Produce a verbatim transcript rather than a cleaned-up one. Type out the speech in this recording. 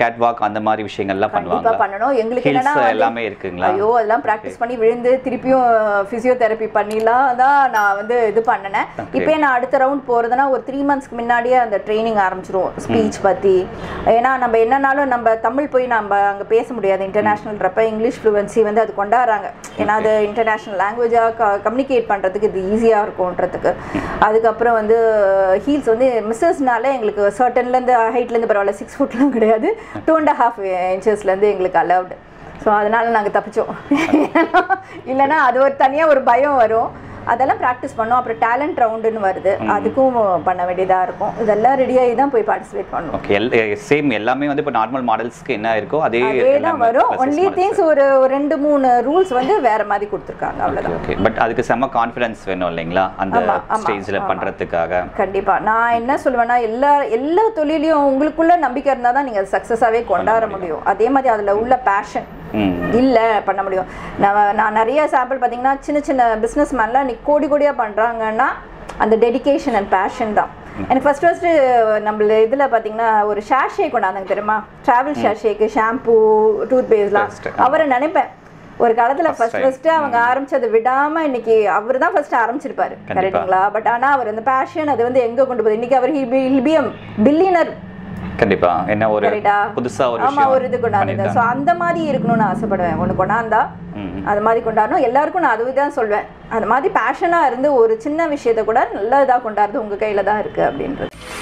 Gate walk அந்த மாதிரி விஷயங்கள்லாம் பண்ணுவாங்க. கண்டிப்பா பண்ணணும். எங்களுக்கு என்னன்னா எல்லாமே இருக்குங்களா? ஐயோ அதெல்லாம் பிராக்டிஸ் பண்ணி விழுந்து திருப்பியும் பிசியோதெரபி பண்ணிலாம் தான் நான் வந்து இது பண்ணனேன். இப்போ நான் அடுத்த ரவுண்ட் போறதுனா ஒரு த்ரீ மந்த்ஸ்க்கு முன்னாடியே அந்த ட்ரைனிங் ஆரம்பிச்சிருவோம் ஸ்பீச் பத்தி. ஏன்னா நம்ம என்னன்னாலும் நம்ம தமிழ் போய் நம்ம அங்கே பேச முடியாது. இன்டர்நேஷனல்ன்றப்ப இங்கிலீஷ் ஃப்ளூவன்சி வந்து அது கொண்டாடுறாங்க. ஏன்னா அது இன்டர்நேஷனல் லாங்குவேஜாக கம்யூனிகேட் பண்ணுறதுக்கு இது ஈஸியாக இருக்கும்ன்றதுக்கு. அதுக்கப்புறம் வந்து ஹீல்ஸ் வந்து மிஸ்ஸஸ்னால எங்களுக்கு சர்டன்லேருந்து ஹைட்லேருந்து பரவாயில்ல, சிக்ஸ் ஃபுட்லாம் கிடையாது, டூ அண்ட் ஹாஃப் இன்ச்சஸ்லேருந்து எங்களுக்கு அலவுடு. ஸோ அதனால் நாங்கள் தப்பிச்சோம். இல்லைன்னா அது ஒரு தனியாக ஒரு பயம் வரும். அதெல்லாம் ப்ராக்டிஸ் பண்ணோம். அப்புறம் டேலண்ட் ரவுண்டுன்னு வருது, அதுக்கும் பண்ண வேண்டியதாக இருக்கும். இதெல்லாம் ரெடியாகி தான் போய் பார்ட்டிசிபேட் பண்ணணும். ஓகே, சேம் எல்லாமே வந்து இப்போ நார்மல் மாடல்ஸ்க்கு என்ன இருக்கோ அதே தான் வரும். ஒன்லி திங்ஸ் ஒரு ரெண்டு மூணு ரூல்ஸ் வந்து வேற மாதிரி கொடுத்துருக்காங்க, அவ்வளோதான். ஓகே, பட் அதுக்கு செம்ம கான்ஃபிடன்ஸ் வேணும் இல்லைங்களா அந்த ஸ்டேஜில் பண்ணுறதுக்காக? கண்டிப்பாக. நான் என்ன சொல்லுவேன்னா எல்லா எல்லா தொழிலையும் உங்களுக்குள்ள நம்பிக்கை இருந்தால் தான் நீங்கள் சக்ஸஸாகவே கொண்டாட முடியும். அதே மாதிரி அதில் உள்ள பேஷன் இல்லை பண்ண முடியும். நான் நான் நிறைய சாம்பிள் பார்த்தீங்கன்னா சின்ன சின்ன பிஸ்னஸ் மேன்லாம் இன்னைக்கு கோடி கோடியாக பண்ணுறாங்கன்னா அந்த டெடிகேஷன் அண்ட் பேஷன் தான். எனக்கு ஃபர்ஸ்ட் ஃபர்ஸ்ட்டு நம்மள இதில் பார்த்தீங்கன்னா ஒரு ஷேஷே கொண்டாந்தாங்க தெரியுமா, ட்ராவல் ஷேஷேக்கு ஷாம்பூ டூத் பேஸ்ட்லாம். அவரை நினைப்பேன் ஒரு காலத்தில் ஃபர்ஸ்ட் ஃபர்ஸ்ட்டு அவங்க ஆரம்பிச்சதை விடாமல் இன்னைக்கு அவர் தான் ஃபர்ஸ்ட் ஆரம்பிச்சிருப்பாரு, கரெக்டுங்களா? பட் ஆனால் அவர் அந்த பேஷன் அது வந்து எங்கே கொண்டு போகுது இன்னைக்கு அவர் ஹில்பியம் பில்லியனர். கண்டிப்பா என்ன ஒரு புதுசா ஒரு ஆமா ஒரு இது கொண்டாந்து. ஸோ அந்த மாதிரி இருக்கணும்னு ஆசைப்படுவேன். ஒன்று கொண்டாந்தா அது மாதிரி கொண்டாடணும். எல்லாருக்கும் நான் அதுதான் சொல்வேன், அது மாதிரி பேஷனாக இருந்து ஒரு சின்ன விஷயத்த கூட நல்ல இதாக கொண்டாடுறது உங்கள் கையில் தான் இருக்குது அப்படின்றது.